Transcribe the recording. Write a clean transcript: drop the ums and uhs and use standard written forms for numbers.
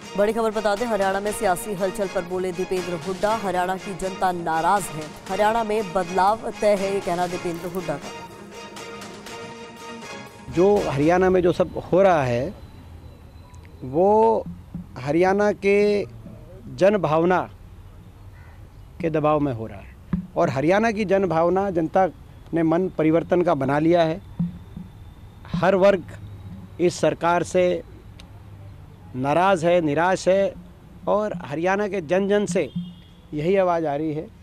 बड़ी खबर बता दें, हरियाणा में सियासी हलचल पर बोले दीपेंद्र हुड्डा। हरियाणा की जनता नाराज है, हरियाणा में बदलाव तय है, ये कहना दीपेंद्र हुड्डा का। जो हरियाणा में जो सब हो रहा है वो हरियाणा के जन भावना के दबाव में हो रहा है और हरियाणा की जन भावना, जनता ने मन परिवर्तन का बना लिया है। हर वर्ग इस सरकार से नाराज़ है, निराश है और हरियाणा के जन जन से यही आवाज़ आ रही है